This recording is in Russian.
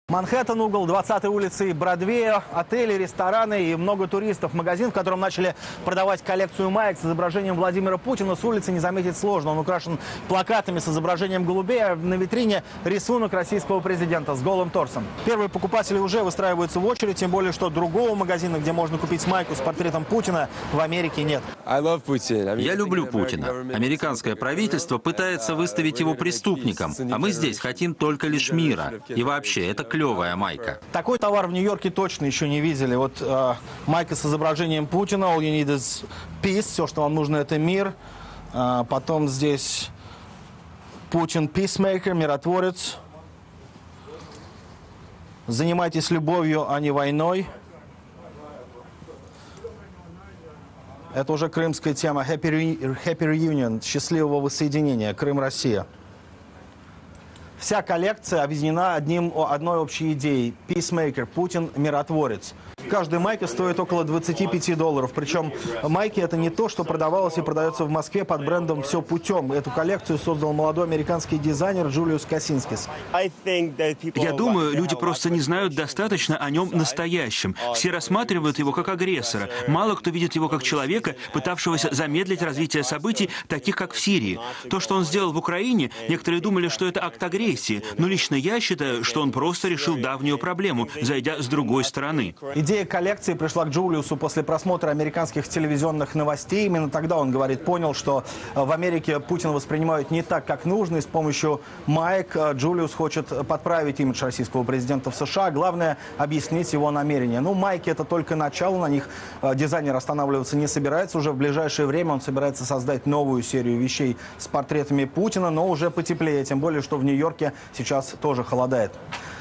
Манхэттен, угол 20-й улицы Бродвея, отели, рестораны и много туристов. Магазин, в котором начали продавать коллекцию маек с изображением Владимира Путина, с улицы не заметить сложно. Он украшен плакатами с изображением голубей, а на витрине рисунок российского президента с голым торсом. Первые покупатели уже выстраиваются в очередь, тем более, что другого магазина, где можно купить майку с портретом Путина, в Америке нет. Я люблю Путина. Американское правительство пытается выставить его преступником, а мы здесь хотим только лишь мира. И вообще, это клевая майка. Такой товар в Нью-Йорке точно еще не видели. Вот майка с изображением Путина, all you need is peace, все, что вам нужно, это мир. Потом здесь Путин peacemaker, миротворец. Занимайтесь любовью, а не войной. Это уже крымская тема. Happy Reunion, счастливого воссоединения. Крым, Россия. Вся коллекция объединена одной общей идеей. Peacemaker, Путин миротворец. Каждая майка стоит около $25. Причем майки это не то, что продавалось и продается в Москве под брендом «Все путем». Эту коллекцию создал молодой американский дизайнер Джулиус Косинскис. Я думаю, люди просто не знают достаточно о нем настоящем. Все рассматривают его как агрессора. Мало кто видит его как человека, пытавшегося замедлить развитие событий, таких как в Сирии. То, что он сделал в Украине, некоторые думали, что это акт агрессии. Но лично я считаю, что он просто решил давнюю проблему, зайдя с другой стороны. Идея коллекции пришла к Джулиусу после просмотра американских телевизионных новостей. Именно тогда он, говорит, понял, что в Америке Путина воспринимают не так, как нужно. И с помощью маек Джулиус хочет подправить имидж российского президента в США. Главное – объяснить его намерения. Ну, майки – это только начало. На них дизайнер останавливаться не собирается. Уже в ближайшее время он собирается создать новую серию вещей с портретами Путина, но уже потеплее. Тем более, что в Нью-Йорке сейчас тоже холодает.